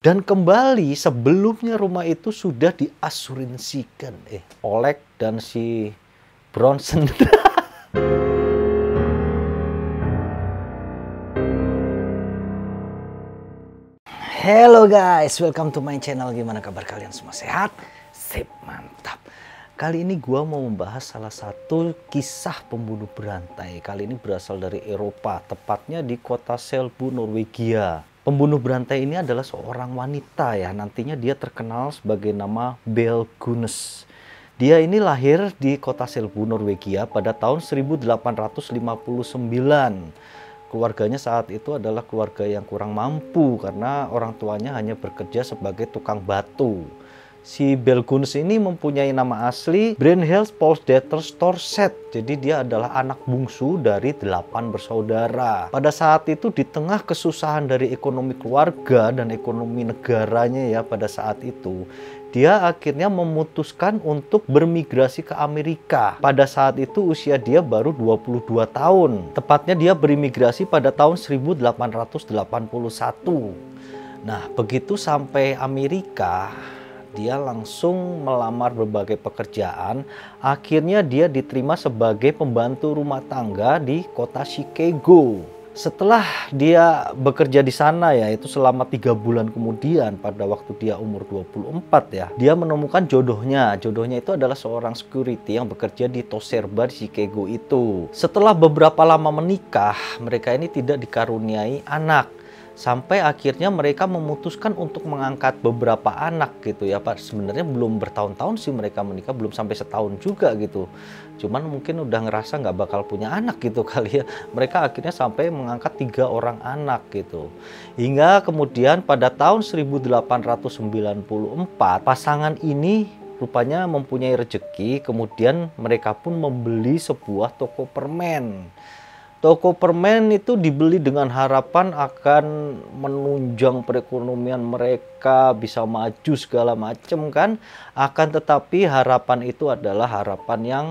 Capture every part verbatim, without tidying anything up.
Dan kembali sebelumnya rumah itu sudah diasuransikan eh Oleg dan si Bronson. Hello guys, welcome to my channel. Gimana kabar kalian semua? Sehat? Sip, mantap. Kali ini gua mau membahas salah satu kisah pembunuh berantai. Kali ini berasal dari Eropa, tepatnya di kota Selbu, Norwegia. Pembunuh berantai ini adalah seorang wanita ya. Nantinya dia terkenal sebagai nama Belle Gunness. Dia ini lahir di kota Selbu, Norwegia pada tahun seribu delapan ratus lima puluh sembilan. Keluarganya saat itu adalah keluarga yang kurang mampu karena orang tuanya hanya bekerja sebagai tukang batu. Si Belle Gunness ini mempunyai nama asli Brynhild Paulsdatter Storset. Jadi dia adalah anak bungsu dari delapan bersaudara. Pada saat itu di tengah kesusahan dari ekonomi keluarga dan ekonomi negaranya ya pada saat itu, dia akhirnya memutuskan untuk bermigrasi ke Amerika. Pada saat itu usia dia baru dua puluh dua tahun. Tepatnya dia berimigrasi pada tahun seribu delapan ratus delapan puluh satu. Nah, begitu sampai Amerika, dia langsung melamar berbagai pekerjaan. Akhirnya dia diterima sebagai pembantu rumah tangga di kota Chicago. Setelah dia bekerja di sana ya, itu selama tiga bulan kemudian, pada waktu dia umur dua puluh empat ya, dia menemukan jodohnya. Jodohnya itu adalah seorang security yang bekerja di Toser Bar di Chicago itu. Setelah beberapa lama menikah, mereka ini tidak dikaruniai anak. Sampai akhirnya mereka memutuskan untuk mengangkat beberapa anak gitu ya Pak. Sebenarnya belum bertahun-tahun sih mereka menikah, belum sampai setahun juga gitu. Cuman mungkin udah ngerasa nggak bakal punya anak gitu kali ya. Mereka akhirnya sampai mengangkat tiga orang anak gitu. Hingga kemudian pada tahun seribu delapan ratus sembilan puluh empat pasangan ini rupanya mempunyai rezeki. Kemudian mereka pun membeli sebuah toko permen. Toko permen itu dibeli dengan harapan akan menunjang perekonomian mereka, bisa maju segala macam kan. Akan tetapi harapan itu adalah harapan yang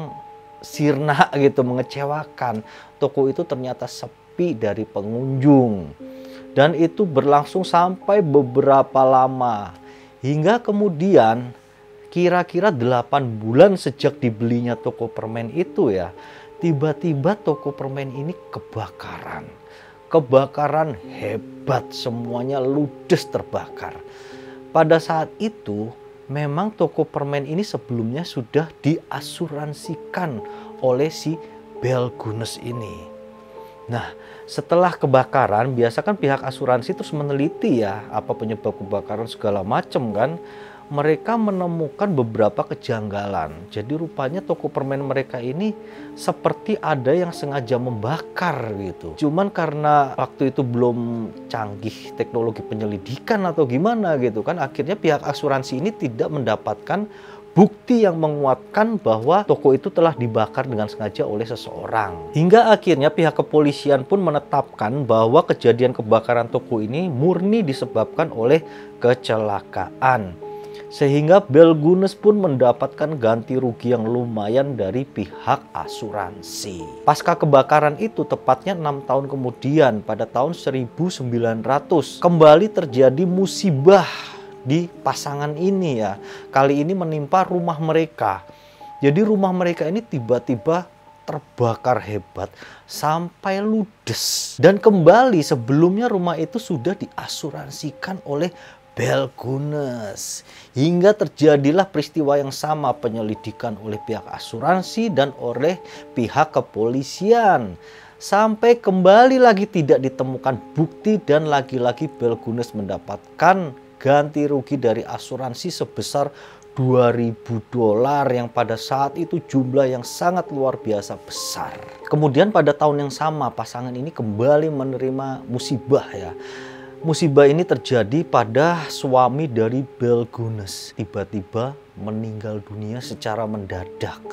sirna gitu, mengecewakan. Toko itu ternyata sepi dari pengunjung. Dan itu berlangsung sampai beberapa lama. Hingga kemudian kira-kira delapan bulan sejak dibelinya toko permen itu ya, tiba-tiba toko permen ini kebakaran. Kebakaran hebat, semuanya ludes terbakar. Pada saat itu memang toko permen ini sebelumnya sudah diasuransikan oleh si Belle Gunness ini. Nah, setelah kebakaran, biasa kan pihak asuransi terus meneliti ya apa penyebab kebakaran segala macam kan. Mereka menemukan beberapa kejanggalan. Jadi rupanya toko permen mereka ini seperti ada yang sengaja membakar gitu. Cuman karena waktu itu belum canggih teknologi penyelidikan atau gimana gitu kan, akhirnya pihak asuransi ini tidak mendapatkan bukti yang menguatkan bahwa toko itu telah dibakar dengan sengaja oleh seseorang. Hingga akhirnya pihak kepolisian pun menetapkan bahwa kejadian kebakaran toko ini murni disebabkan oleh kecelakaan. Sehingga Belle Gunness pun mendapatkan ganti rugi yang lumayan dari pihak asuransi. Pasca kebakaran itu tepatnya enam tahun kemudian pada tahun seribu sembilan ratus kembali terjadi musibah di pasangan ini ya. Kali ini menimpa rumah mereka. Jadi rumah mereka ini tiba-tiba terbakar hebat sampai ludes. Dan kembali sebelumnya rumah itu sudah diasuransikan oleh Belle Gunness. Hingga terjadilah peristiwa yang sama, penyelidikan oleh pihak asuransi dan oleh pihak kepolisian. Sampai kembali lagi tidak ditemukan bukti dan lagi-lagi Belle Gunness mendapatkan ganti rugi dari asuransi sebesar dua ribu dolar yang pada saat itu jumlah yang sangat luar biasa besar. Kemudian pada tahun yang sama pasangan ini kembali menerima musibah ya. Musibah ini terjadi pada suami dari Belle Gunness. Tiba-tiba meninggal dunia secara mendadak.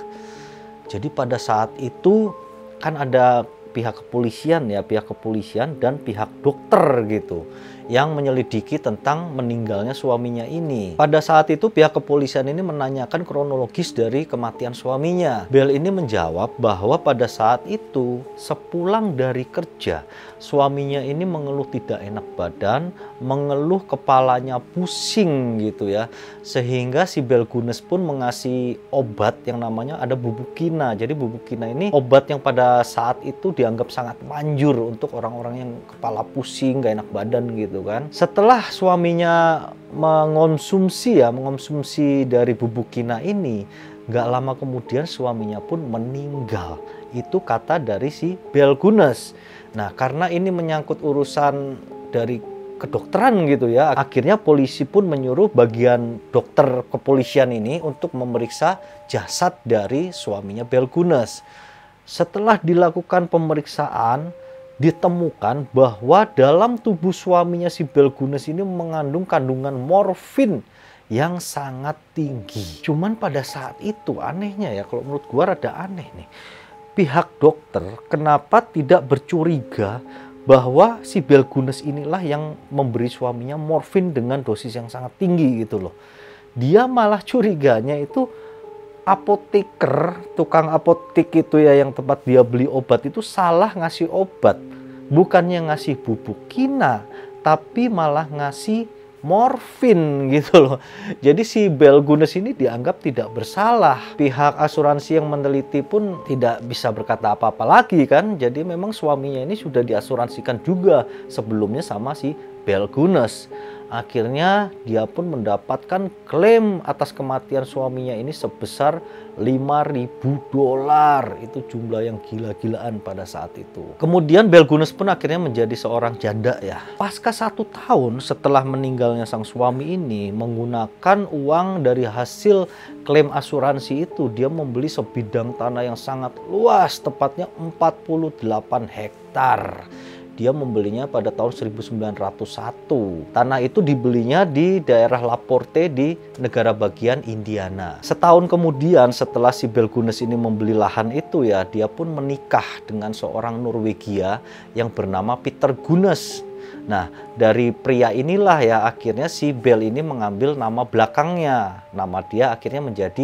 Jadi pada saat itu kan ada pihak kepolisian ya, pihak kepolisian dan pihak dokter gitu. yang menyelidiki tentang meninggalnya suaminya ini. Pada saat itu pihak kepolisian ini menanyakan kronologis dari kematian suaminya. Bel ini menjawab bahwa pada saat itu sepulang dari kerja, suaminya ini mengeluh tidak enak badan, mengeluh kepalanya pusing gitu ya. Sehingga si Belgunes pun mengasih obat yang namanya ada bubukina. Jadi bubukina ini obat yang pada saat itu dianggap sangat manjur untuk orang-orang yang kepala pusing, gak enak badan gitu kan. Setelah suaminya mengonsumsi ya, mengonsumsi dari bubukina ini, gak lama kemudian suaminya pun meninggal. Itu kata dari si Belgunes. Nah, karena ini menyangkut urusan dari kedokteran gitu ya, akhirnya polisi pun menyuruh bagian dokter kepolisian ini untuk memeriksa jasad dari suaminya Belgunes. Setelah dilakukan pemeriksaan, ditemukan bahwa dalam tubuh suaminya si Belgunes ini mengandung kandungan morfin yang sangat tinggi. Cuman pada saat itu anehnya ya, kalau menurut gua rada aneh nih, pihak dokter kenapa tidak bercuriga bahwa si Belgunes inilah yang memberi suaminya morfin dengan dosis yang sangat tinggi gitu loh. Dia malah curiganya itu apoteker, tukang apotek itu ya, yang tempat dia beli obat itu salah ngasih obat. Bukannya ngasih bubukina, tapi malah ngasih morfin gitu loh. Jadi si Belgunes ini dianggap tidak bersalah. Pihak asuransi yang meneliti pun tidak bisa berkata apa-apa lagi kan. Jadi memang suaminya ini sudah diasuransikan juga sebelumnya sama si Belgunes. Akhirnya dia pun mendapatkan klaim atas kematian suaminya ini sebesar lima ribu dolar. Itu jumlah yang gila-gilaan pada saat itu. Kemudian Belgunes pun akhirnya menjadi seorang janda ya. Pasca satu tahun setelah meninggalnya sang suami ini, menggunakan uang dari hasil klaim asuransi itu, dia membeli sebidang tanah yang sangat luas, tepatnya empat puluh delapan hektar. Dia membelinya pada tahun seribu sembilan ratus satu. Tanah itu dibelinya di daerah Laporte di negara bagian Indiana. Setahun kemudian setelah si Belgunes ini membeli lahan itu ya, dia pun menikah dengan seorang Norwegia yang bernama Peter Gunes. Nah, dari pria inilah ya akhirnya si Bel ini mengambil nama belakangnya. Nama dia akhirnya menjadi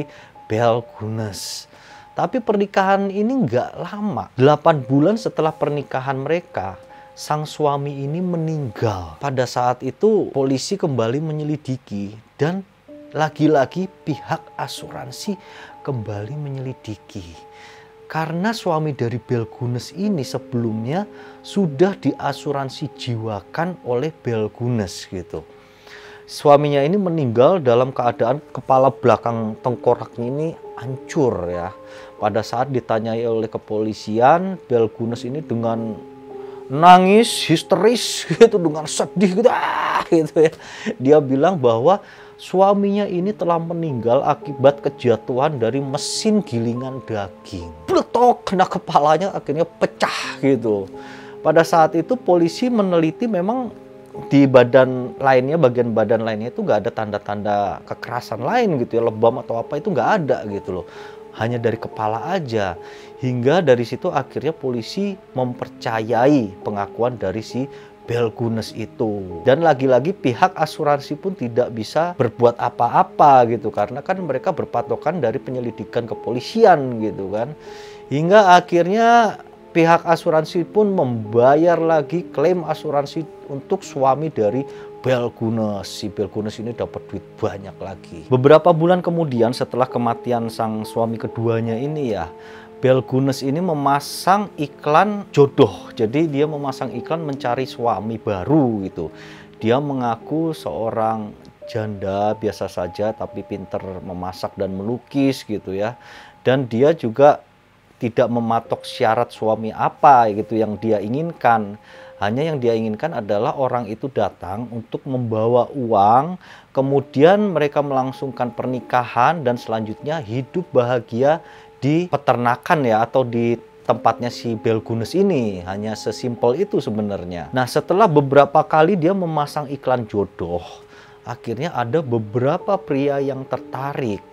Belgunes. Tapi pernikahan ini nggak lama. delapan bulan setelah pernikahan mereka, sang suami ini meninggal. Pada saat itu polisi kembali menyelidiki dan lagi-lagi pihak asuransi kembali menyelidiki. Karena suami dari Belgunes ini sebelumnya sudah diasuransi jiwakan oleh Belgunes gitu. Suaminya ini meninggal dalam keadaan kepala belakang tengkoraknya ini hancur ya. Pada saat ditanyai oleh kepolisian, Belgunes ini dengan nangis histeris gitu, dengan sedih gitu, ah, gitu ya. Dia bilang bahwa suaminya ini telah meninggal akibat kejatuhan dari mesin gilingan daging. Bletok, kena kepalanya akhirnya pecah gitu. Pada saat itu polisi meneliti memang di badan lainnya, bagian badan lainnya itu nggak ada tanda-tanda kekerasan lain gitu ya, lebam atau apa itu nggak ada gitu loh. Hanya dari kepala aja. Hingga dari situ akhirnya polisi mempercayai pengakuan dari si Belgunes itu. Dan lagi-lagi pihak asuransi pun tidak bisa berbuat apa-apa gitu. Karena kan mereka berpatokan dari penyelidikan kepolisian gitu kan. Hingga akhirnya pihak asuransi pun membayar lagi klaim asuransi untuk suami dari Belgunes. Si Belgunes ini dapat duit banyak lagi. Beberapa bulan kemudian setelah kematian sang suami keduanya ini ya, Belgunes ini memasang iklan jodoh. Jadi dia memasang iklan mencari suami baru gitu. Dia mengaku seorang janda biasa saja tapi pinter memasak dan melukis gitu ya. Dan dia juga tidak mematok syarat suami apa gitu yang dia inginkan. Hanya yang dia inginkan adalah orang itu datang untuk membawa uang, kemudian mereka melangsungkan pernikahan dan selanjutnya hidup bahagia di peternakan ya, atau di tempatnya si Belgunes ini. Hanya sesimpel itu sebenarnya. Nah, setelah beberapa kali dia memasang iklan jodoh, akhirnya ada beberapa pria yang tertarik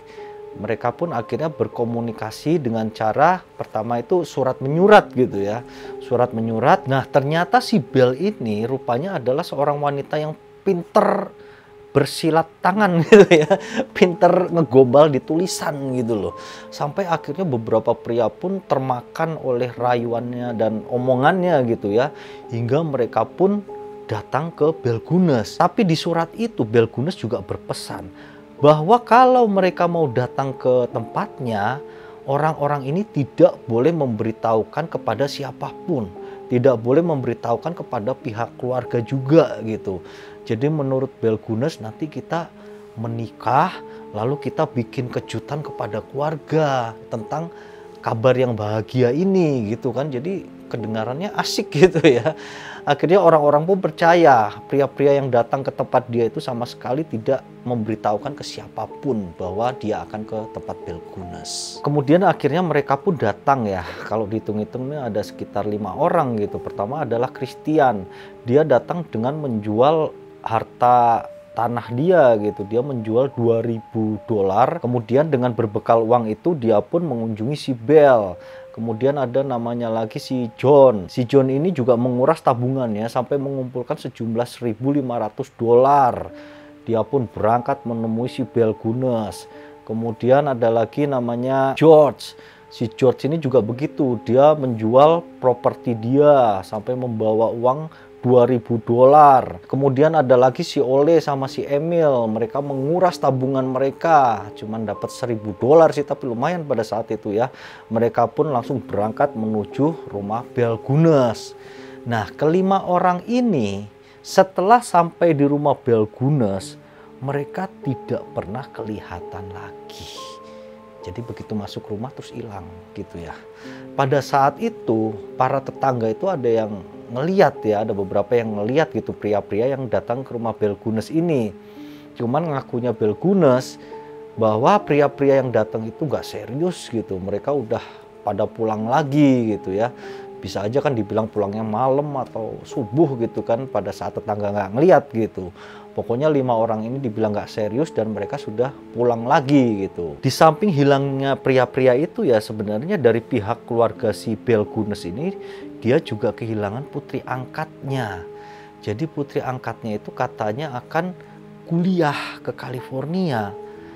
mereka pun akhirnya berkomunikasi dengan cara pertama itu surat menyurat gitu ya. Surat menyurat. Nah, ternyata si Bel ini rupanya adalah seorang wanita yang pinter bersilat tangan gitu ya, pinter ngegombal di tulisan gitu loh. Sampai akhirnya beberapa pria pun termakan oleh rayuannya dan omongannya gitu ya, hingga mereka pun datang ke Belgunes. Tapi di surat itu Belgunes juga berpesan bahwa kalau mereka mau datang ke tempatnya, orang-orang ini tidak boleh memberitahukan kepada siapapun, tidak boleh memberitahukan kepada pihak keluarga juga gitu. Jadi menurut Belgunes nanti kita menikah lalu kita bikin kejutan kepada keluarga tentang kabar yang bahagia ini gitu kan. Jadi kedengarannya asik gitu ya. Akhirnya orang-orang pun percaya, pria-pria yang datang ke tempat dia itu sama sekali tidak memberitahukan ke siapapun bahwa dia akan ke tempat Belgunes. Kemudian akhirnya mereka pun datang ya. Kalau dihitung-hitung ada sekitar lima orang gitu. Pertama adalah Christian. Dia datang dengan menjual harta tanah dia gitu. Dia menjual dua ribu dolar. Kemudian dengan berbekal uang itu dia pun mengunjungi si Bel. Kemudian ada namanya lagi si John. Si John ini juga menguras tabungannya sampai mengumpulkan sejumlah seribu lima ratus dolar. Dia pun berangkat menemui si Belgunes. Kemudian ada lagi namanya George. Si George ini juga begitu. Dia menjual properti dia sampai membawa uang dua ribu dolar. Kemudian ada lagi si Ole sama si Emil. Mereka menguras tabungan mereka. Cuman dapat seribu dolar sih, tapi lumayan pada saat itu ya. Mereka pun langsung berangkat menuju rumah Belgunes. Nah, kelima orang ini setelah sampai di rumah Belgunes, mereka tidak pernah kelihatan lagi. Jadi begitu masuk rumah terus hilang gitu ya. Pada saat itu para tetangga itu ada yang ngeliat ya, ada beberapa yang ngeliat gitu pria-pria yang datang ke rumah Belgunes ini. Cuman ngakunya Belgunes bahwa pria-pria yang datang itu nggak serius gitu. Mereka udah pada pulang lagi gitu ya. Bisa aja kan dibilang pulangnya malam atau subuh gitu kan pada saat tetangga nggak ngeliat gitu. Pokoknya lima orang ini dibilang nggak serius dan mereka sudah pulang lagi gitu. Di samping hilangnya pria-pria itu ya sebenarnya dari pihak keluarga si Belgunes ini dia juga kehilangan putri angkatnya. Jadi putri angkatnya itu katanya akan kuliah ke California.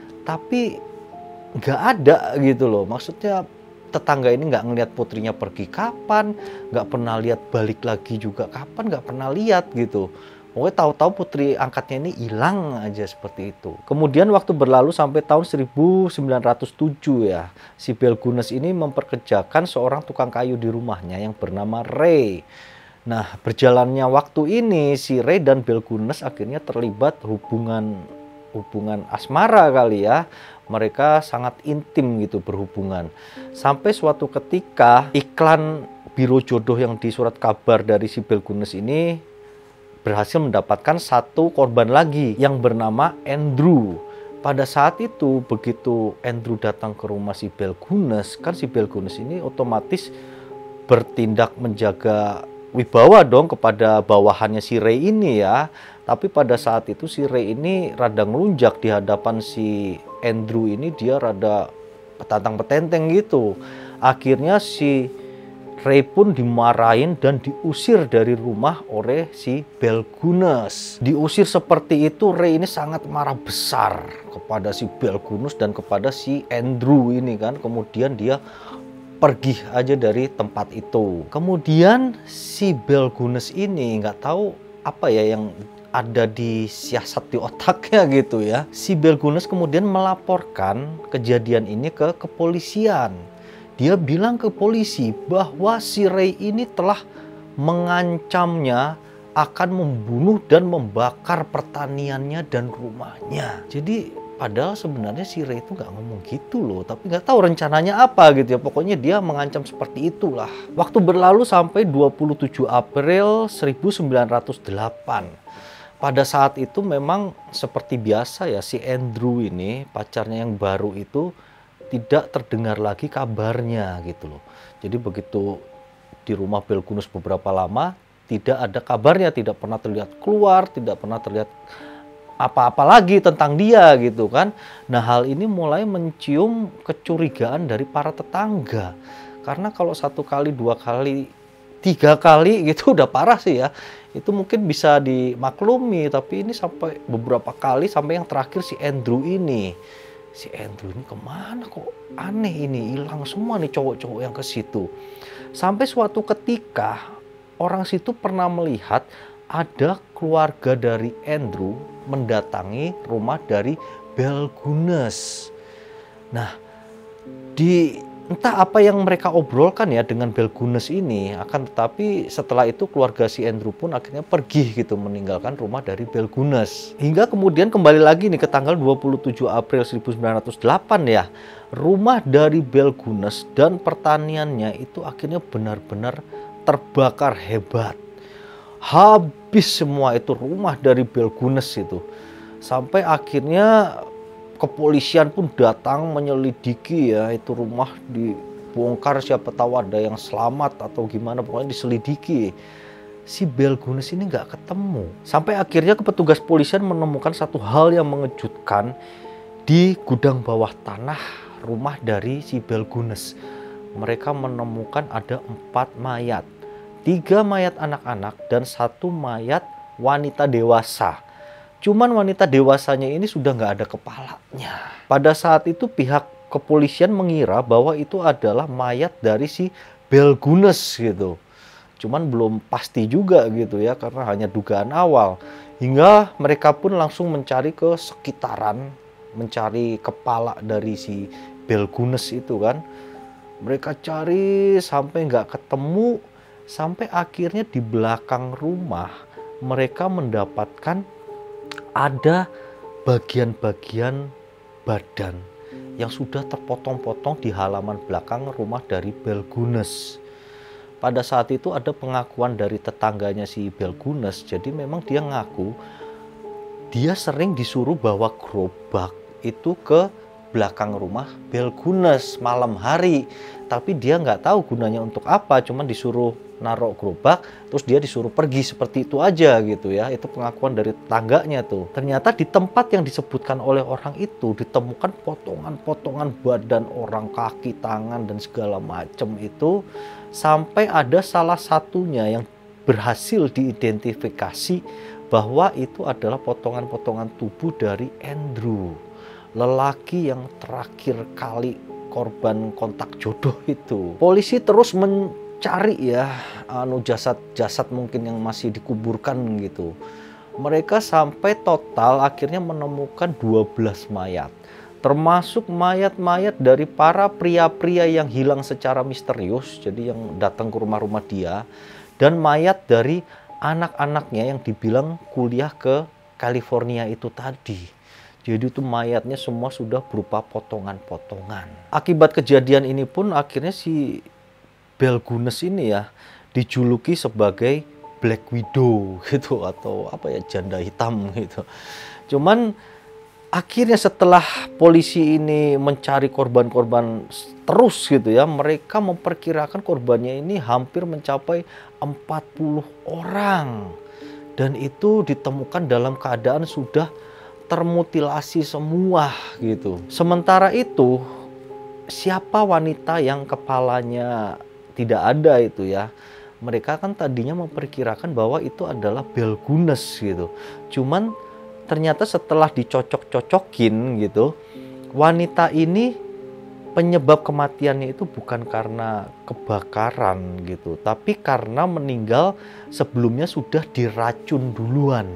Tapi nggak ada gitu loh. Maksudnya tetangga ini nggak ngelihat putrinya pergi kapan, nggak pernah lihat balik lagi juga kapan, nggak pernah lihat gitu. Pokoknya tahu-tahu putri angkatnya ini hilang aja seperti itu. Kemudian waktu berlalu sampai tahun seribu sembilan ratus tujuh ya. Si Belgunes ini memperkerjakan seorang tukang kayu di rumahnya yang bernama Ray. Nah, berjalannya waktu ini si Ray dan Belgunes akhirnya terlibat hubungan hubungan asmara kali ya. Mereka sangat intim gitu berhubungan. Sampai suatu ketika iklan biro jodoh yang di surat kabar dari si Belgunes ini berhasil mendapatkan satu korban lagi yang bernama Andrew. Pada saat itu begitu Andrew datang ke rumah si Belgunes, kan si Belgunes ini otomatis bertindak menjaga wibawa dong kepada bawahannya si Ray ini ya. Tapi pada saat itu si Ray ini rada ngelunjak di hadapan si Andrew ini, dia rada petantang-petenteng gitu. Akhirnya si Ray pun dimarahin dan diusir dari rumah oleh si Belgunes. Diusir seperti itu, Ray ini sangat marah besar kepada si Belgunes dan kepada si Andrew ini kan. Kemudian dia pergi aja dari tempat itu. Kemudian si Belgunes ini nggak tahu apa ya yang ada di siasat di otaknya gitu ya. Si Belgunes kemudian melaporkan kejadian ini ke kepolisian. Dia bilang ke polisi bahwa si Ray ini telah mengancamnya akan membunuh dan membakar pertaniannya dan rumahnya. Jadi padahal sebenarnya si Ray itu nggak ngomong gitu loh, tapi nggak tahu rencananya apa gitu ya. Pokoknya dia mengancam seperti itulah. Waktu berlalu sampai dua puluh tujuh April seribu sembilan ratus delapan. Pada saat itu memang seperti biasa ya, si Andrew ini pacarnya yang baru itu tidak terdengar lagi kabarnya gitu loh. Jadi begitu di rumah Belgunes beberapa lama tidak ada kabarnya, tidak pernah terlihat keluar, tidak pernah terlihat apa-apa lagi tentang dia gitu kan. Nah, hal ini mulai mencium kecurigaan dari para tetangga. Karena kalau satu kali, dua kali, tiga kali gitu udah parah sih ya. Itu mungkin bisa dimaklumi, tapi ini sampai beberapa kali, sampai yang terakhir si Andrew ini. Si Andrew ini kemana kok aneh ini, hilang semua nih cowok-cowok yang ke situ. Sampai suatu ketika orang situ pernah melihat ada keluarga dari Andrew mendatangi rumah dari Belgunes. Nah, di entah apa yang mereka obrolkan ya dengan Belgunes ini, akan tetapi setelah itu keluarga si Andrew pun akhirnya pergi gitu, meninggalkan rumah dari Belgunes. Hingga kemudian kembali lagi nih ke tanggal dua puluh tujuh April seribu sembilan ratus delapan ya, rumah dari Belgunes dan pertaniannya itu akhirnya benar-benar terbakar hebat. Habis semua itu rumah dari Belgunes itu. Sampai akhirnya kepolisian pun datang menyelidiki ya, itu rumah dibongkar, siapa tahu ada yang selamat atau gimana, pokoknya diselidiki. Si Belgunes ini nggak ketemu. Sampai akhirnya petugas polisian menemukan satu hal yang mengejutkan di gudang bawah tanah rumah dari si Belgunes. Mereka menemukan ada empat mayat. Tiga mayat anak-anak dan satu mayat wanita dewasa. Cuman wanita dewasanya ini sudah nggak ada kepalanya. Pada saat itu pihak kepolisian mengira bahwa itu adalah mayat dari si Belgunes gitu. Cuman belum pasti juga gitu ya, karena hanya dugaan awal. Hingga mereka pun langsung mencari ke sekitaran, mencari kepala dari si Belgunes itu kan. Mereka cari sampai nggak ketemu. Sampai akhirnya di belakang rumah mereka mendapatkan ada bagian-bagian badan yang sudah terpotong-potong di halaman belakang rumah dari Belgunes. Pada saat itu ada pengakuan dari tetangganya si Belgunes. Jadi memang dia ngaku dia sering disuruh bawa gerobak itu ke belakang rumah Belgunes malam hari. Tapi dia nggak tahu gunanya untuk apa, cuman disuruh narok gerobak, terus dia disuruh pergi seperti itu aja gitu ya. Itu pengakuan dari tetangganya tuh. Ternyata di tempat yang disebutkan oleh orang itu ditemukan potongan-potongan badan orang, kaki, tangan dan segala macam itu, sampai ada salah satunya yang berhasil diidentifikasi bahwa itu adalah potongan-potongan tubuh dari Andrew, lelaki yang terakhir kali korban kontak jodoh itu. Polisi terus mencari ya anu jasad-jasad mungkin yang masih dikuburkan gitu. Mereka sampai total akhirnya menemukan dua belas mayat. Termasuk mayat-mayat dari para pria-pria yang hilang secara misterius, jadi yang datang ke rumah-rumah dia, dan mayat dari anak-anaknya yang dibilang kuliah ke California itu tadi. Jadi itu mayatnya semua sudah berupa potongan-potongan. Akibat kejadian ini pun akhirnya si Belgunes ini ya dijuluki sebagai Black Widow gitu, atau apa ya, janda hitam gitu. Cuman akhirnya setelah polisi ini mencari korban-korban terus gitu ya, mereka memperkirakan korbannya ini hampir mencapai empat puluh orang. Dan itu ditemukan dalam keadaan sudah termutilasi semua gitu. Sementara itu, siapa wanita yang kepalanya tidak ada itu ya, mereka kan tadinya memperkirakan bahwa itu adalah Belgunes gitu. Cuman ternyata setelah dicocok-cocokin gitu, wanita ini penyebab kematiannya itu bukan karena kebakaran gitu, tapi karena meninggal sebelumnya sudah diracun duluan.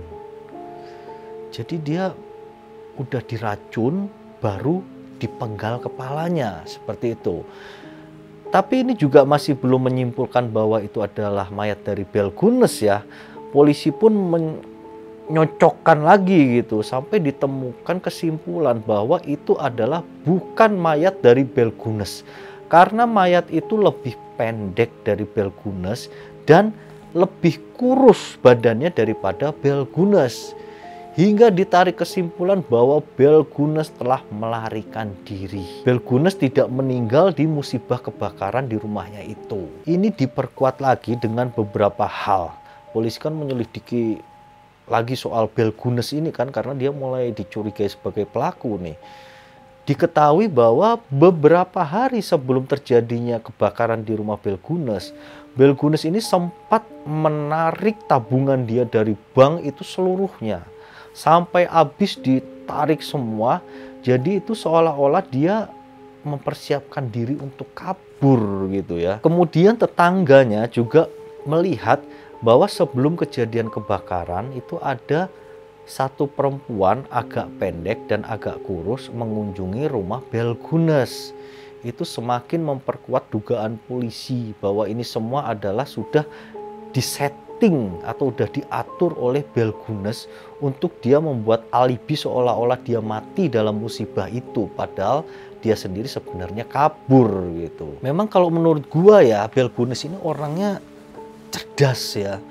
Jadi dia udah diracun baru dipenggal kepalanya seperti itu. Tapi ini juga masih belum menyimpulkan bahwa itu adalah mayat dari Belgunes ya. Polisi pun menyocokkan lagi gitu sampai ditemukan kesimpulan bahwa itu adalah bukan mayat dari Belgunes. Karena mayat itu lebih pendek dari Belgunes dan lebih kurus badannya daripada Belgunes. Hingga ditarik kesimpulan bahwa Belgunes telah melarikan diri. Belgunes tidak meninggal di musibah kebakaran di rumahnya itu. Ini diperkuat lagi dengan beberapa hal. Polisi kan menyelidiki lagi soal Belgunes ini kan, karena dia mulai dicurigai sebagai pelaku nih. Diketahui bahwa beberapa hari sebelum terjadinya kebakaran di rumah Belgunes, Belgunes ini sempat menarik tabungan dia dari bank itu seluruhnya. Sampai habis ditarik semua. Jadi itu seolah-olah dia mempersiapkan diri untuk kabur gitu ya. Kemudian tetangganya juga melihat bahwa sebelum kejadian kebakaran itu ada satu perempuan agak pendek dan agak kurus mengunjungi rumah Belgunes. Itu semakin memperkuat dugaan polisi bahwa ini semua adalah sudah disetting atau sudah diatur oleh Belgunes untuk dia membuat alibi seolah-olah dia mati dalam musibah itu, padahal dia sendiri sebenarnya kabur gitu. Memang kalau menurut gua ya, Belgunes ini orangnya cerdas ya,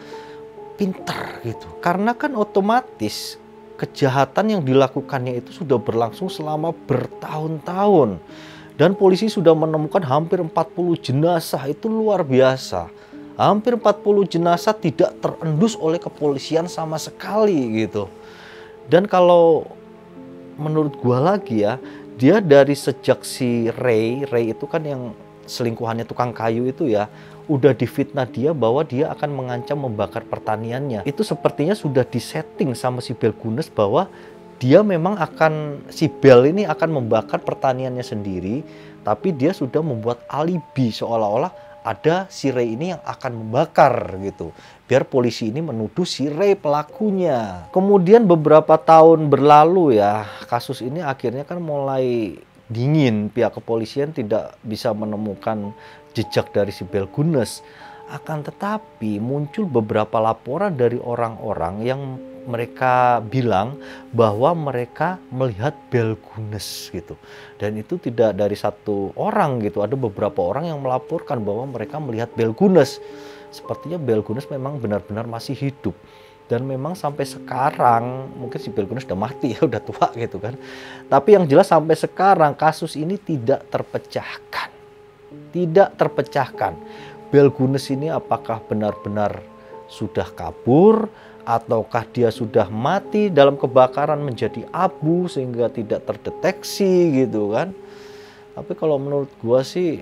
pinter gitu. Karena kan otomatis kejahatan yang dilakukannya itu sudah berlangsung selama bertahun-tahun. Dan polisi sudah menemukan hampir empat puluh jenazah, itu luar biasa. Hampir empat puluh jenazah tidak terendus oleh kepolisian sama sekali gitu. Dan kalau menurut gua lagi ya, dia dari sejak si Ray, Ray itu kan yang selingkuhannya tukang kayu itu ya, udah difitnah dia bahwa dia akan mengancam membakar pertaniannya. Itu sepertinya sudah disetting sama si Belgunes bahwa dia memang akan, si Bel ini akan membakar pertaniannya sendiri, tapi dia sudah membuat alibi seolah-olah ada si Ray ini yang akan membakar gitu. Biar polisi ini menuduh si Ray pelakunya. Kemudian beberapa tahun berlalu ya, kasus ini akhirnya kan mulai dingin. Pihak kepolisian tidak bisa menemukan jejak dari si Belgunes. Akan tetapi muncul beberapa laporan dari orang-orang yang mereka bilang bahwa mereka melihat Belgunes gitu. Dan itu tidak dari satu orang gitu. Ada beberapa orang yang melaporkan bahwa mereka melihat Belgunes. Sepertinya Belgunes memang benar-benar masih hidup. Dan memang sampai sekarang, mungkin si Belgunes udah mati ya, udah tua gitu kan. Tapi yang jelas sampai sekarang kasus ini tidak terpecahkan. Tidak terpecahkan. Belgunes ini apakah benar-benar sudah kabur, ataukah dia sudah mati dalam kebakaran menjadi abu sehingga tidak terdeteksi gitu kan. Tapi kalau menurut gua sih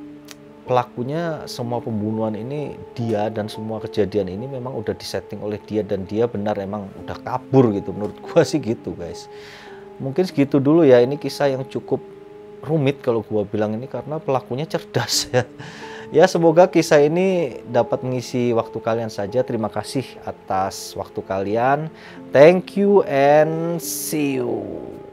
pelakunya, semua pembunuhan ini dia, dan semua kejadian ini memang udah disetting oleh dia, dan dia benar emang udah kabur gitu. Menurut gua sih gitu guys. Mungkin segitu dulu ya, ini kisah yang cukup rumit kalau gua bilang ini karena pelakunya cerdas ya. Ya, semoga kisah ini dapat mengisi waktu kalian saja. Terima kasih atas waktu kalian. Thank you and see you.